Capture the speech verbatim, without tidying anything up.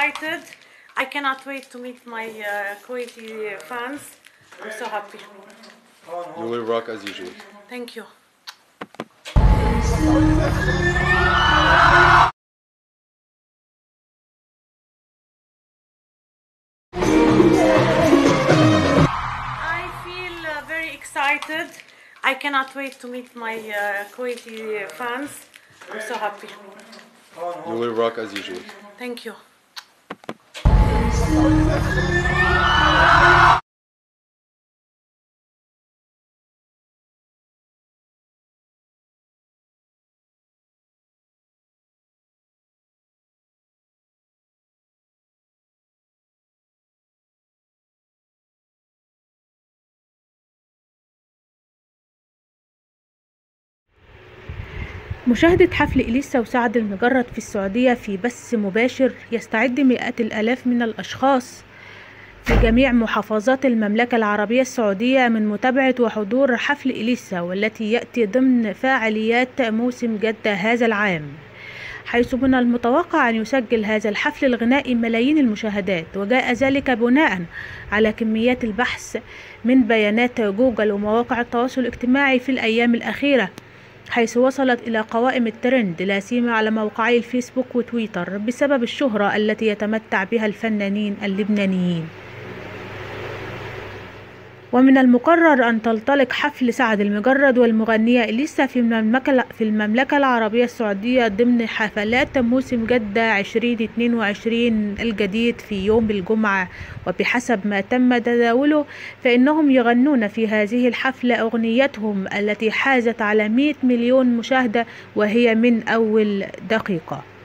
excited. I cannot wait to meet my uh, Kuwaiti fans. I'm so happy. You will rock as usual. Thank you. I feel uh, very excited. I cannot wait to meet my uh, Kuwaiti fans. I'm so happy. You will rock as usual. Thank you. مشاهدة حفل إليسا وسعد المجرد في السعودية في بث مباشر يستعد مئات الآلاف من الأشخاص في جميع محافظات المملكة العربية السعودية من متابعة وحضور حفل إليسا، والتي يأتي ضمن فعاليات موسم جدة هذا العام، حيث من المتوقع أن يسجل هذا الحفل الغنائي ملايين المشاهدات. وجاء ذلك بناء على كميات البحث من بيانات جوجل ومواقع التواصل الاجتماعي في الأيام الأخيرة، حيث وصلت إلى قوائم الترند لا سيما على موقعي الفيسبوك وتويتر بسبب الشهرة التي يتمتع بها الفنانين اللبنانيين. ومن المقرر أن تنطلق حفل سعد المجرد والمغنية إليسا في المملكة في المملكة العربية السعودية ضمن حفلات موسم جدة عشرين اثنين وعشرين الجديد في يوم الجمعة. وبحسب ما تم تداوله فإنهم يغنون في هذه الحفلة أغنيتهم التي حازت على مئة مليون مشاهدة، وهي من أول دقيقة.